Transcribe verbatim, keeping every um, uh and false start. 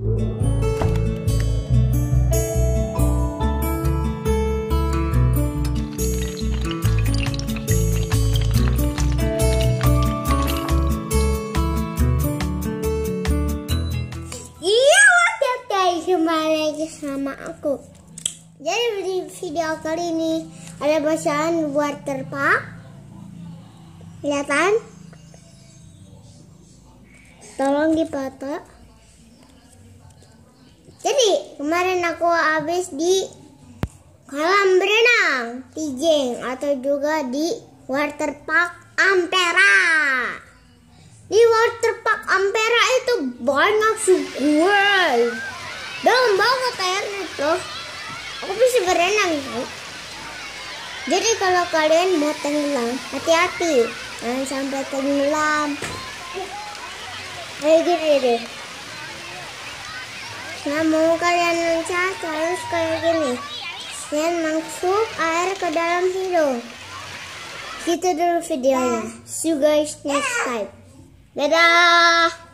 Kembali lagi sama aku. Jadi di video kali ini ada bacaan water park. Kelihatan? Tolong dipoto. Jadi kemarin aku habis di kolam berenang Tijeng atau juga di water park Ampera. Di water park Ampera itu banyak sungai. Dalam banget airnya tuh. Aku bisa berenang kan. Jadi kalau kalian mau tenggelam, hati-hati, jangan sampai tenggelam. Kayak gini deh. Nah, mau kalian loncat harus kayak gini. Dan masuk air ke dalam hidung. Gitu dulu videonya. See you guys next time. Dadah.